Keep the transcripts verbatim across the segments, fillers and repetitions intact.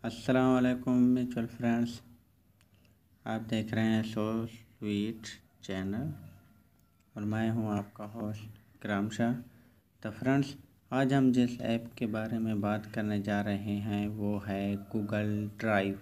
अस्सलाम वालेकुम mutual friends, आप देख रहे हैं सो स्वीट चैनल और मैं हूं आपका होस्ट इकराम शाह। तो फ्रेंड्स, आज हम जिस ऐप के बारे में बात करने जा रहे हैं वो है गूगल ड्राइव।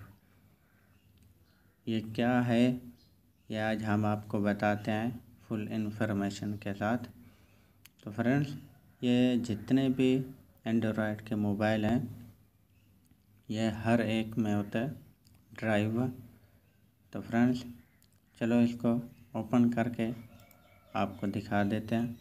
ये क्या है ये आज हम आपको बताते हैं फुल इन्फॉर्मेशन के साथ। तो फ्रेंड्स, ये जितने भी एंड्रॉयड के मोबाइल हैं ये हर एक में होता है ड्राइव। तो फ्रेंड्स, चलो इसको ओपन करके आपको दिखा देते हैं।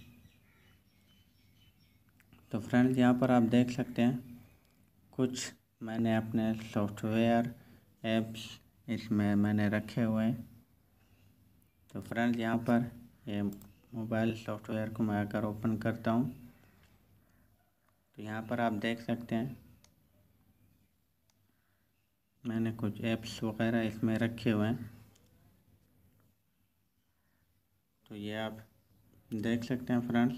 तो फ्रेंड्स, यहाँ पर आप देख सकते हैं कुछ मैंने अपने सॉफ्टवेयर ऐप्स इसमें मैंने रखे हुए हैं। तो फ्रेंड्स, यहाँ पर ये मोबाइल सॉफ्टवेयर को मैं अगर ओपन करता हूँ तो यहाँ पर आप देख सकते हैं मैंने कुछ ऐप्स वगैरह इसमें रखे हुए हैं। तो ये आप देख सकते हैं फ्रेंड्स।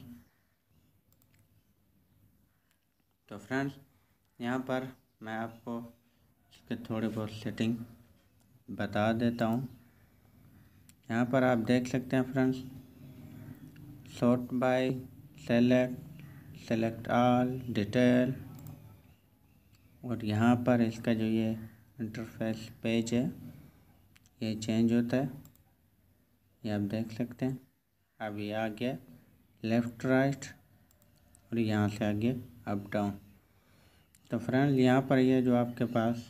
तो फ्रेंड्स, यहाँ पर मैं आपको इसके थोड़े बहुत सेटिंग बता देता हूँ। यहाँ पर आप देख सकते हैं friends, sort by, select, select all, detail, और यहाँ पर इसका जो ये इंटरफेस पेज है ये चेंज होता है, ये आप देख सकते हैं। अब ये आ गया लेफ़्ट राइट और यहाँ से आगे अप डाउन। तो फ्रेंड्स, यहाँ पर ये जो आपके पास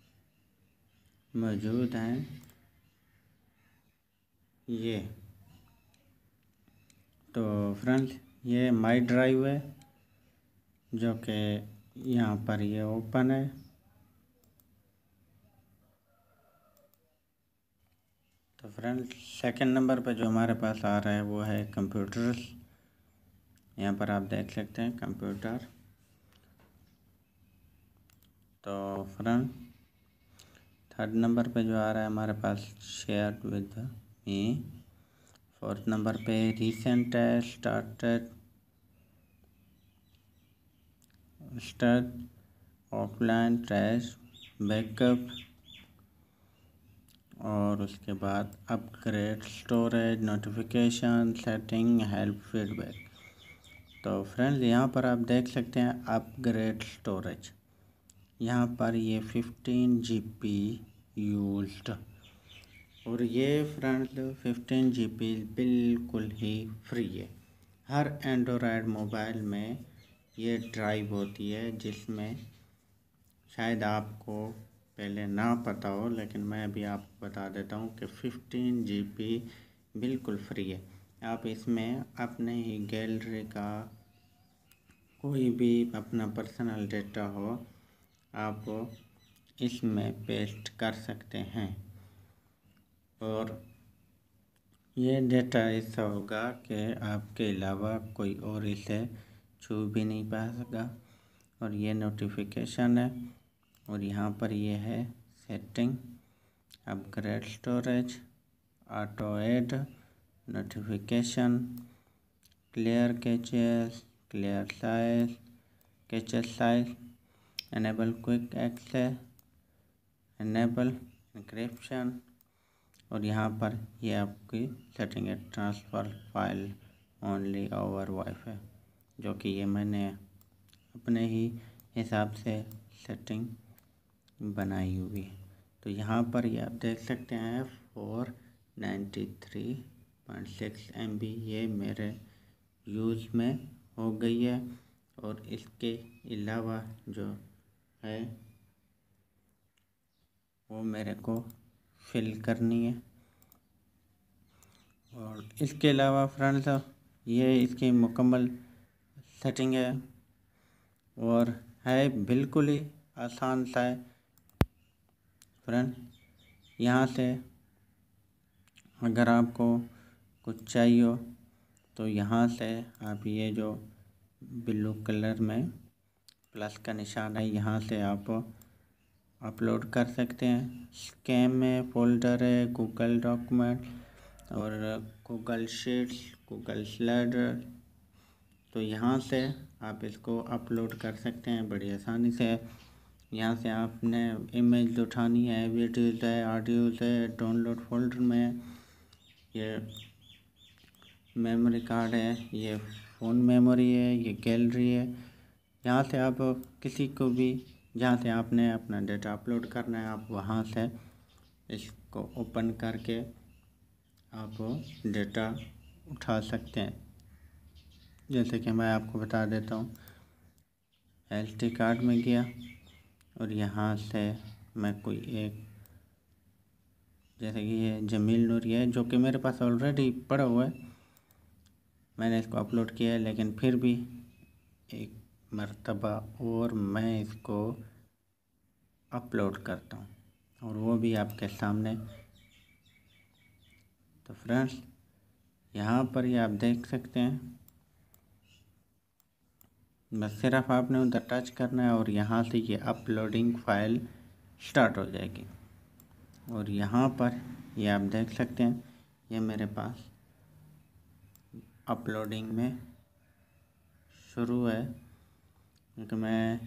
मौजूद हैं ये, तो फ्रेंड्स ये माई ड्राइव है जो कि यहाँ पर ये ओपन है। तो फ्रेंड्स, सेकंड नंबर पर जो हमारे पास आ रहा है वो है कंप्यूटर्स। यहाँ पर आप देख सकते हैं कंप्यूटर। तो फ्रेंड, थर्ड नंबर पे जो आ रहा है हमारे पास share with me. Fourth number पे रिसेंट है, started, start, offline, trash, backup, और उसके बाद upgrade, storage, notification, setting, help, feedback. तो फ्रेंड्स, यहाँ पर आप देख सकते हैं अपग्रेड स्टोरेज, यहाँ पर ये फिफ्टीन जी बी यूज्ड, और ये फ्रेंड्स फिफ्टीन जी बी बिल्कुल ही फ्री है। हर एंड्रॉयड मोबाइल में ये ड्राइव होती है जिसमें शायद आपको पहले ना पता हो, लेकिन मैं अभी आपको बता देता हूँ कि फिफ्टीन जी बी बिल्कुल फ्री है। आप इसमें अपने ही गैलरी का कोई भी अपना पर्सनल डेटा हो आप इसमें पेस्ट कर सकते हैं, और ये डेटा ऐसा होगा कि आपके अलावा कोई और इसे छू भी नहीं पा सका। और ये नोटिफिकेशन है, और यहाँ पर ये है setting, upgrade storage, auto add, notification, clear caches, clear size, caches size, enable quick access, enable encryption, और यहाँ पर ये आपकी सेटिंग है transfer file only over wifi, जो कि ये मैंने अपने ही हिसाब से सेटिंग बनाई हुई है। तो यहाँ पर ये आप देख सकते हैं four ninety three point six M B ये मेरे यूज़ में हो गई है, और इसके अलावा जो है वो मेरे को फिल करनी है। और इसके अलावा फ्रेंड्स, ये इसकी मुकम्मल सेटिंग है और है बिल्कुल ही आसान सा है। फ्रेंड, यहाँ से अगर आपको कुछ चाहिए हो तो यहाँ से आप ये जो ब्लू कलर में प्लस का निशान है यहाँ से आप अपलोड कर सकते हैं। स्कैम में फ़ोल्डर है, गूगल डॉक्यूमेंट और गूगल शीट्स, गूगल स्लाइडर। तो यहाँ से आप इसको अपलोड कर सकते हैं बड़ी आसानी से। यहाँ से आपने इमेज उठानी है, वीडियोज़ है, ऑडियोज़ है, डाउनलोड फोल्डर में है, ये मेमोरी कार्ड है, ये फ़ोन मेमोरी है, ये गैलरी है। यहाँ से आप किसी को भी जहाँ से आपने अपना डेटा अपलोड करना है, आप वहाँ से इसको ओपन करके आप डेटा उठा सकते हैं। जैसे कि मैं आपको बता देता हूँ, एस डी कार्ड में गया और यहाँ से मैं कोई एक, जैसे कि ये जमील नूरी है जो कि मेरे पास ऑलरेडी पड़ा हुआ है, मैंने इसको अपलोड किया है, लेकिन फिर भी एक मर्तबा और मैं इसको अपलोड करता हूँ और वो भी आपके सामने। तो फ्रेंड्स, यहाँ पर ये आप देख सकते हैं, बस सिर्फ आपने उधर टच करना है और यहाँ से ये अपलोडिंग फ़ाइल स्टार्ट हो जाएगी। और यहाँ पर ये आप देख सकते हैं, ये मेरे पास अपलोडिंग में शुरू है, क्योंकि मैं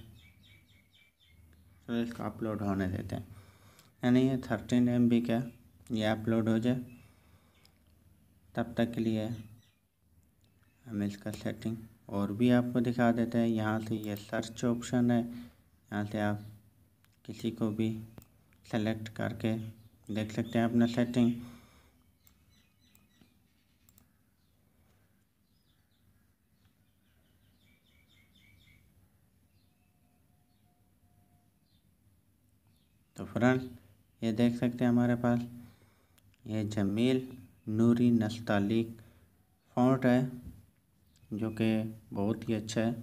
चलो इसको अपलोड होने देते हैं। यानी ये थर्टीन एम बी का ये अपलोड हो जाए, तब तक के लिए हम इसका सेटिंग और भी आपको दिखा देते हैं। यहाँ से ये सर्च ऑप्शन है, यहाँ से आप किसी को भी सेलेक्ट करके देख सकते हैं अपना सेटिंग। तो फ्रेंड्स, ये देख सकते हैं हमारे पास ये जमील नूरी नस्तालिक फ़ॉन्ट है, जो कि बहुत ही अच्छा है।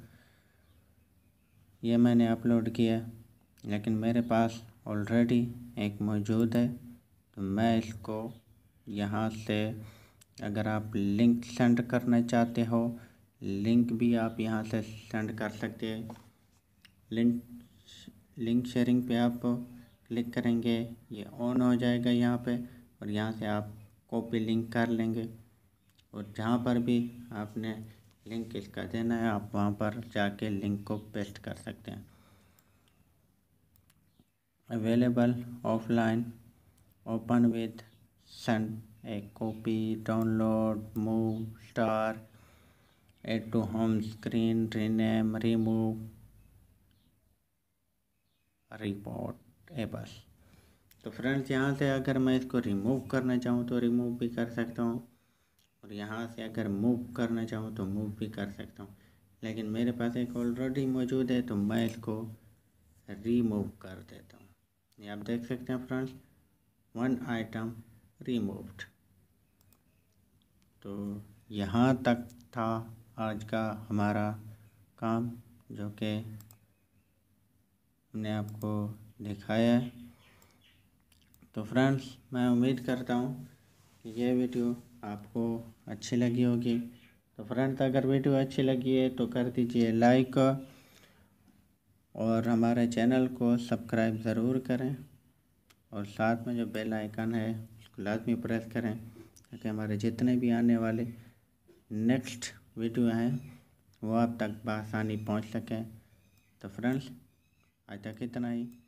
ये मैंने अपलोड किया, लेकिन मेरे पास ऑलरेडी एक मौजूद है, तो मैं इसको यहाँ से, अगर आप लिंक सेंड करना चाहते हो, लिंक भी आप यहाँ से सेंड कर सकते हैं। लिंक लिंक शेयरिंग पे आप क्लिक करेंगे, ये ऑन हो जाएगा यहाँ पे, और यहाँ से आप कॉपी लिंक कर लेंगे और जहाँ पर भी आपने लिंक इसका देना है, आप वहाँ पर जाके लिंक को पेस्ट कर सकते हैं। Available offline, open with, send a copy, download, move, star, add to home screen, rename, remove, report, abuse. तो फ्रेंड्स, यहाँ से अगर मैं इसको रिमूव करना चाहूँ तो रिमूव भी कर सकता हूँ, और यहाँ से अगर मूव करना चाहूँ तो मूव भी कर सकता हूँ, लेकिन मेरे पास एक ऑलरेडी मौजूद है तो मैं इसको रिमूव कर देता हूँ। ये आप देख सकते हैं फ्रेंड्स, वन आइटम रिमूव्ड। तो यहाँ तक था आज का हमारा काम, जो कि हमने आपको दिखाया है। तो फ्रेंड्स, मैं उम्मीद करता हूँ कि ये वीडियो आपको अच्छी लगी होगी। तो फ्रेंड्स, अगर वीडियो अच्छी लगी है तो कर दीजिए लाइक, और हमारे चैनल को सब्सक्राइब ज़रूर करें, और साथ में जो बेल आइकन है उसको लाजमी प्रेस करें, ताकि हमारे जितने भी आने वाले नेक्स्ट वीडियो हैं वो आप तक बआसानी पहुंच सकें। तो फ्रेंड्स, आज तक इतना ही।